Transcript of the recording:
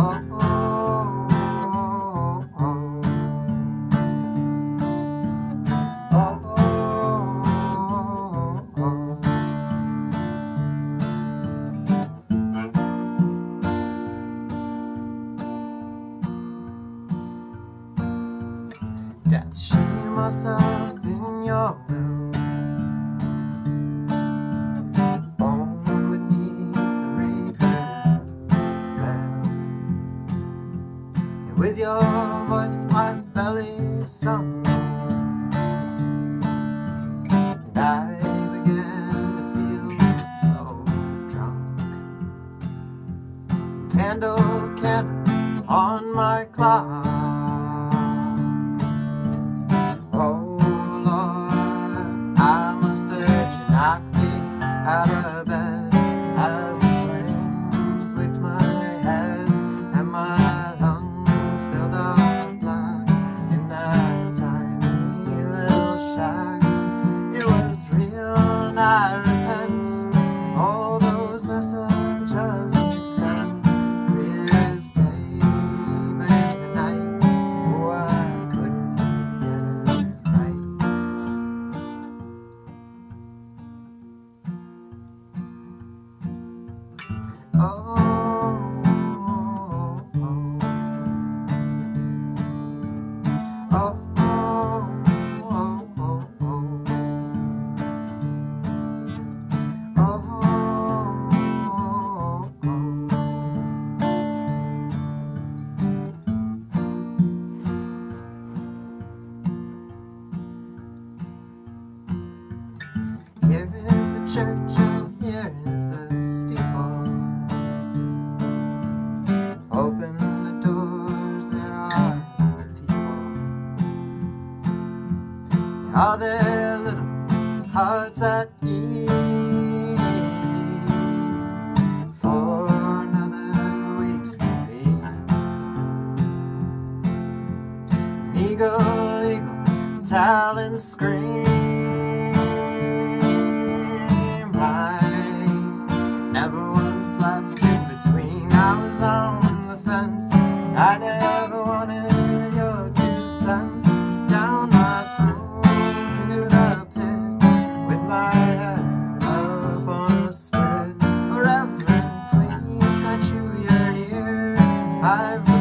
Death, she must have been your will, born beneath the raven's veil. And with your voice my belly sung, and I began to feel so drunk. Candle, candle on my clock, out of bed as the flames licked my head and my lungs filled up black in that tiny little shack. It was real and I repent all those messages you sent, clear as day, but in the night, oh, I couldn't get it right. Oh, oh, oh, here is the church and here is the steeple. Open the doors, there are people. Are there little hearts at ease for another week's disease? An eagle, eagle, talons scream. Never once left in between. I was on the fence. I never wanted your 2 cents. Down my throat into the pit with my head up on a spit. Oh, Reverend, please can't you hear? I've